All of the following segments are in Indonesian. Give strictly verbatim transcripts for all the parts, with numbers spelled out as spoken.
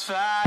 crossfire.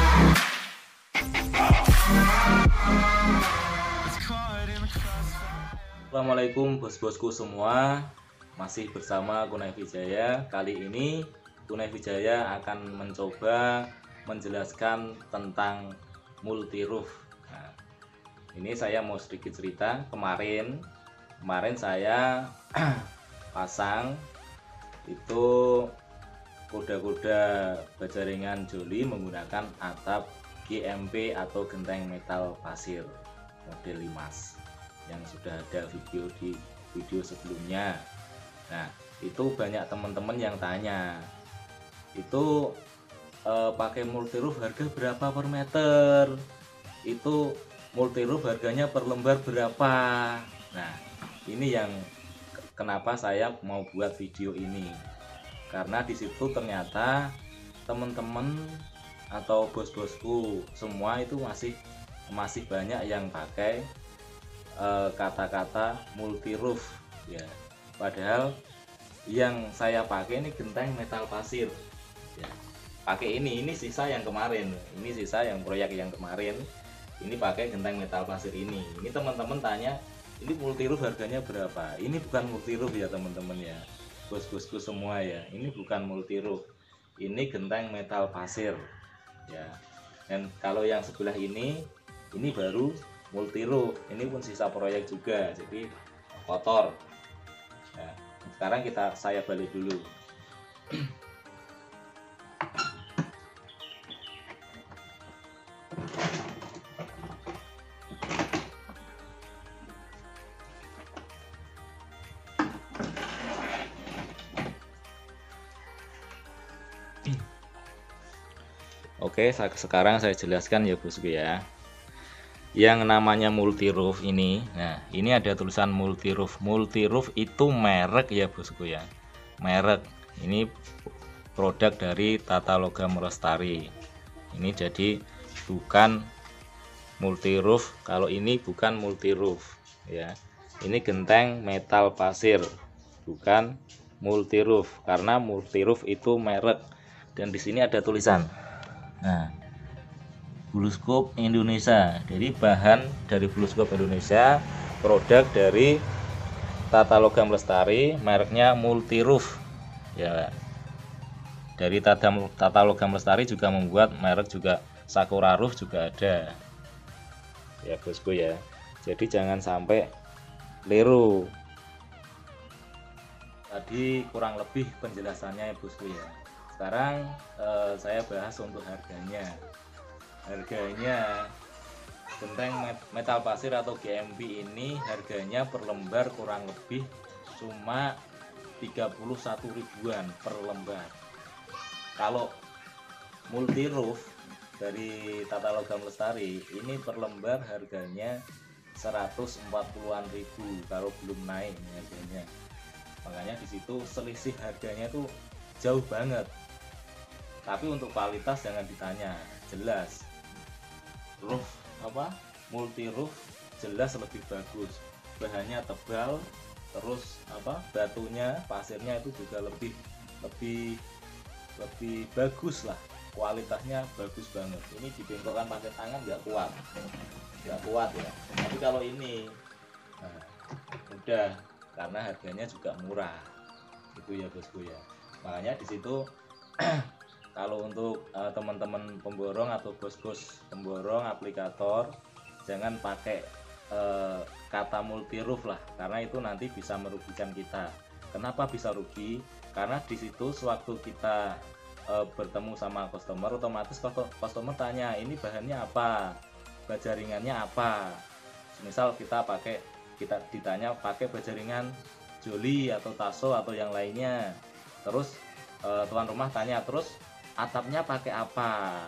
It's caught in the crossfire. Assalamualaikum bos-bosku semua, masih bersama Kunai Wijaya. Kali ini Kunai Wijaya akan mencoba menjelaskan tentang multi roof. Nah, ini saya mau sedikit cerita. Kemarin, kemarin saya pasang itu kuda-kuda bajaringan Joli menggunakan atap G M P atau genteng metal pasir model Limas yang sudah ada video di video sebelumnya. Nah, itu banyak teman-teman yang tanya, itu eh, pakai multi roof harga berapa per meter? Itu multi roof harganya per lembar berapa? Nah, ini yang kenapa saya mau buat video ini. Karena di situ ternyata teman-teman atau bos-bosku semua itu masih masih banyak yang pakai kata-kata multi roof ya, padahal yang saya pakai ini genteng metal pasir ya. Pakai ini ini sisa yang kemarin, ini sisa yang proyek yang kemarin, ini pakai genteng metal pasir ini. Ini teman-teman tanya, ini multi roof harganya berapa? Ini bukan multi roof ya teman-teman ya, bos-bosku semua ya, ini bukan multi roof, ini genteng metal pasir ya. Dan kalau yang sebelah ini ini baru multi roof, ini pun sisa proyek juga, jadi kotor. Nah, sekarang kita saya balik dulu. Oke, sekarang saya jelaskan ya bosku ya. Yang namanya multi roof ini, nah ini ada tulisan multi roof. Multi roof itu merek ya bosku ya, merek. Ini produk dari Tata Logam Lestari. Ini jadi bukan multi roof. Kalau ini bukan multi roof ya, ini genteng metal pasir, bukan multi roof. Karena multi roof itu merek, dan di sini ada tulisan. Nah, Bluescope Indonesia, jadi bahan dari Bluescope Indonesia, produk dari Tata Logam Lestari, mereknya multi roof ya. Dari Tata, Tata Logam Lestari juga membuat merek juga Sakura Roof juga ada ya bosku ya. Jadi jangan sampai keliru. Tadi kurang lebih penjelasannya ya bosku ya. Sekarang eh, saya bahas untuk harganya. Harganya genteng metal pasir atau G M P ini harganya per lembar kurang lebih cuma tiga puluh satu ribuan per lembar. Kalau multi roof dari Tata Logam Lestari ini per lembar harganya seratus empat puluhan ribu kalau belum naik harganya. Makanya di situ selisih harganya tuh jauh banget. Tapi untuk kualitas jangan ditanya, jelas roof apa multi roof jelas lebih bagus, bahannya tebal, terus apa batunya pasirnya itu juga lebih lebih lebih bagus lah, kualitasnya bagus banget. Ini dibengkokkan pakai tangan nggak kuat nggak kuat ya. Tapi kalau ini nah, udah, karena harganya juga murah itu ya bosku ya. Makanya di situ kalau untuk uh, teman-teman pemborong atau bos-bos pemborong aplikator, jangan pakai uh, kata multi roof lah, karena itu nanti bisa merugikan kita. Kenapa bisa rugi? Karena di situ sewaktu kita uh, bertemu sama customer, otomatis customer tanya, ini bahannya apa, bajaringannya apa. Misal kita pakai kita ditanya pakai bajaringan Joli atau Tasso atau yang lainnya, terus uh, tuan rumah tanya, terus atapnya pakai apa,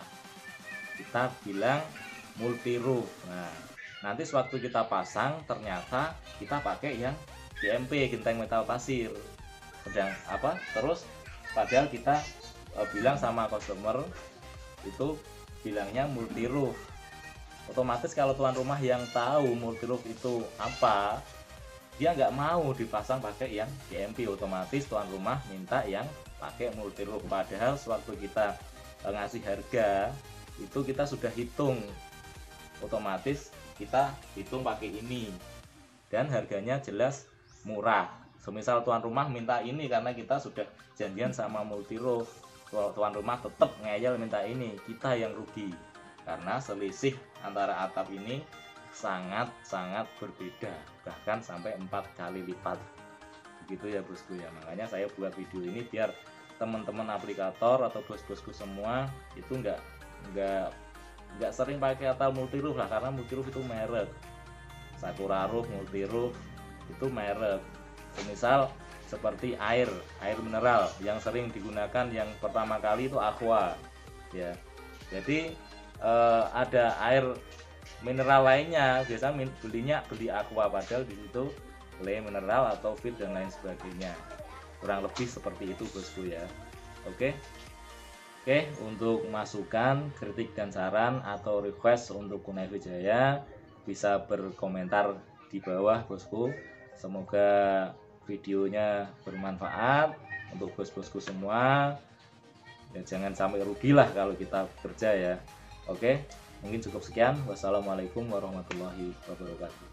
kita bilang multi roof. Nah, nanti sewaktu kita pasang ternyata kita pakai yang G M P genteng metal pasir, sedang apa terus padahal kita e, bilang sama customer itu bilangnya multi roof. Otomatis kalau tuan rumah yang tahu multi roof itu apa, dia nggak mau dipasang pakai yang G M P, otomatis tuan rumah minta yang pakai multi roof. Padahal sewaktu kita e, ngasih harga itu kita sudah hitung, otomatis kita hitung pakai ini dan harganya jelas murah. Semisal tuan rumah minta ini karena kita sudah janjian sama multi roof, tuan rumah tetap ngeyel minta ini, kita yang rugi karena selisih antara atap ini sangat-sangat berbeda, bahkan sampai empat kali lipat. Begitu ya bosku ya. Makanya saya buat video ini biar teman-teman aplikator atau bos-bosku semua itu enggak enggak enggak sering pakai atap multi roof lah, karena multi roof itu merek. Sakura Roof, multi roof itu merek. Misal seperti air, air mineral yang sering digunakan yang pertama kali itu Aqua ya. Jadi eh, ada air mineral lainnya, biasa belinya beli Aqua, padahal di situ le mineral atau fit dan lain sebagainya. Kurang lebih seperti itu bosku ya. Oke. Oke, untuk masukan, kritik dan saran atau request untuk Kunai Wijaya bisa berkomentar di bawah bosku. Semoga videonya bermanfaat untuk bos-bosku semua. Ya, jangan sampai rugilah kalau kita kerja ya. Oke, mungkin cukup sekian. Wassalamualaikum warahmatullahi wabarakatuh.